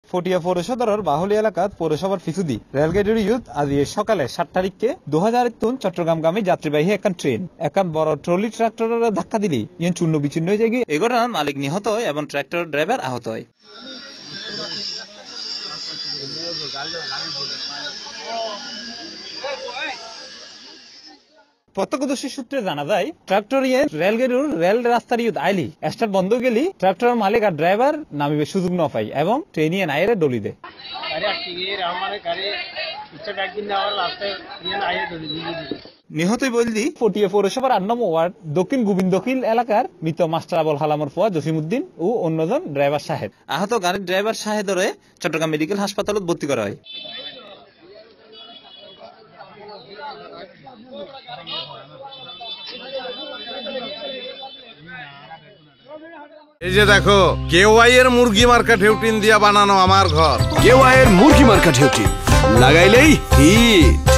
ফটিয়া পৌরসদরের বাহুলি এলাকাত পৌরসভার ফিসুদি রেলগাড়ির ইউথ আজ সকালে 7 তারিখকে 2000 চট্টগ্রামগামী যাত্রীবাহী একখান ট্রেন একখান বড় ট্রলি ট্রাক্টরের ধাক্কা দিলি ইয়ে চূর্ণ বিচূর্ণ হয়ে যায়। এই ঘটনার মালিক নিহত হয় এবং ট্রাক্টর ড্রাইভার আহত হয়। প্রত্যক্ষদর্শী সূত্রে জানা যায় ট্রাক্টর রেলগাড়ির রেল রাস্তার ইউথ আইলি স্টার্ট বন্ধ গেলি ট্রাক্টরের মালিক আর ড্রাইভার নামিবে সুযোগ ন পাই এবং ট্রেন ইয়ে নাইরে ডলি দেয়। নিহতই বললি ফটিয়া পৌরসভার 8 নম্বর ওয়ার্ড দক্ষিণ গোবিন্দখিল এলাকার মৃত মাস্টার আবুল হালামর ফুয়া জসিমউদ্দিন ও অন্যজন ড্রাইভার সাহেব। আহত গাড়ির ড্রাইভার সাহেদরে চট্টগ্রাম মেডিকেল হাসপাতালত ভর্তি করা হয়। এই যে দেখো কেওয়াই এর মুরগি মার্কা ঢেউটিন দিয়া বানানো আমার ঘর। কেওয়াই এর মুরগি মার্কা ঢেউটিন লাগাইলেই হিট।